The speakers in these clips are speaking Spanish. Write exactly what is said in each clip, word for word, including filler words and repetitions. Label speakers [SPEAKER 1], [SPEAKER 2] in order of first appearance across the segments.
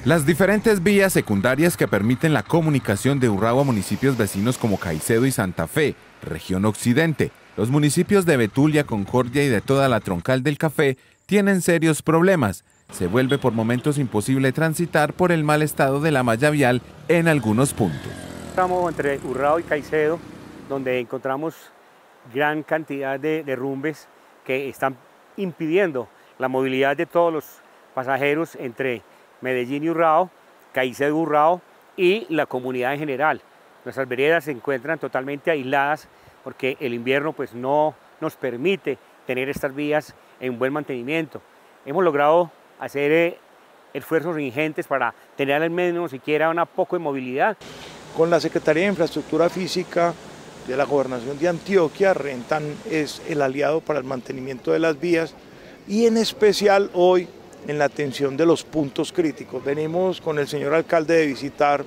[SPEAKER 1] Las diferentes vías secundarias que permiten la comunicación de Urrao a municipios vecinos como Caicedo y Santa Fe, región occidente, los municipios de Betulia, Concordia y de toda la Troncal del Café tienen serios problemas. Se vuelve por momentos imposible transitar por el mal estado de la malla vial en algunos puntos.
[SPEAKER 2] Estamos entre Urrao y Caicedo, donde encontramos gran cantidad de derrumbes que están impidiendo la movilidad de todos los pasajeros entre Medellín y Urrao, Caicedo y Urrao y la comunidad en general. Nuestras veredas se encuentran totalmente aisladas porque el invierno pues, no nos permite tener estas vías en buen mantenimiento. Hemos logrado hacer eh, esfuerzos ingentes para tener al menos siquiera una poco de movilidad.
[SPEAKER 3] Con la Secretaría de Infraestructura Física de la Gobernación de Antioquia, Rentan es el aliado para el mantenimiento de las vías y en especial hoy en la atención de los puntos críticos. Venimos con el señor alcalde de visitar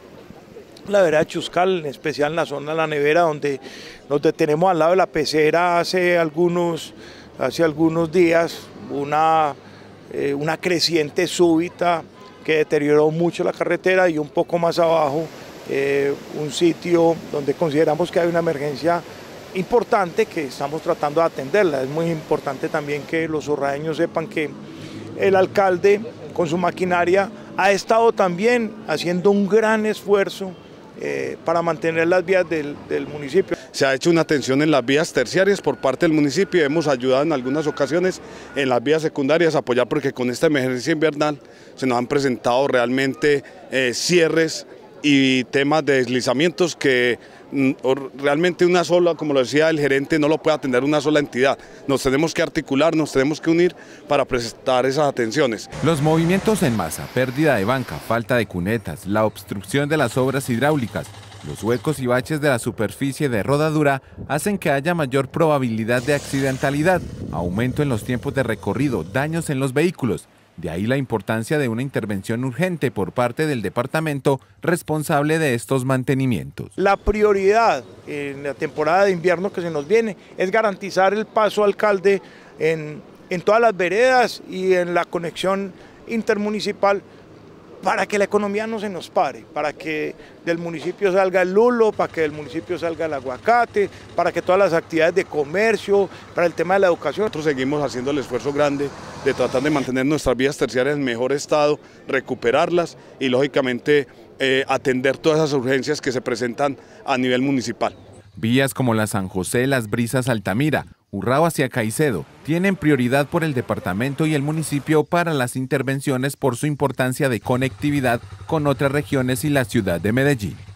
[SPEAKER 3] la vereda Chuscal, en especial en la zona de la nevera, donde nos detenemos al lado de la pecera hace algunos, hace algunos días, una, eh, una creciente súbita que deterioró mucho la carretera y un poco más abajo eh, un sitio donde consideramos que hay una emergencia importante que estamos tratando de atenderla. Es muy importante también que los urraeños sepan que el alcalde con su maquinaria ha estado también haciendo un gran esfuerzo eh, para mantener las vías del, del municipio.
[SPEAKER 4] Se ha hecho una atención en las vías terciarias por parte del municipio y hemos ayudado en algunas ocasiones en las vías secundarias a apoyar porque con esta emergencia invernal se nos han presentado realmente eh, cierres y temas de deslizamientos que realmente una sola, como lo decía el gerente, no lo puede atender una sola entidad. Nos tenemos que articular, nos tenemos que unir para prestar esas atenciones.
[SPEAKER 1] Los movimientos en masa, pérdida de banca, falta de cunetas, la obstrucción de las obras hidráulicas, los huecos y baches de la superficie de rodadura hacen que haya mayor probabilidad de accidentalidad, aumento en los tiempos de recorrido, daños en los vehículos. De ahí la importancia de una intervención urgente por parte del departamento responsable de estos mantenimientos.
[SPEAKER 3] La prioridad en la temporada de invierno que se nos viene es garantizar el paso alcalde en, en todas las veredas y en la conexión intermunicipal para que la economía no se nos pare, para que del municipio salga el lulo, para que del municipio salga el aguacate, para que todas las actividades de comercio, para el tema de la educación.
[SPEAKER 4] Nosotros seguimos haciendo el esfuerzo grande de tratar de mantener nuestras vías terciarias en mejor estado, recuperarlas y lógicamente eh, atender todas esas urgencias que se presentan a nivel municipal.
[SPEAKER 1] Vías como la San José, Las Brisas, Altamira, Urrao hacia Caicedo tienen prioridad por el departamento y el municipio para las intervenciones por su importancia de conectividad con otras regiones y la ciudad de Medellín.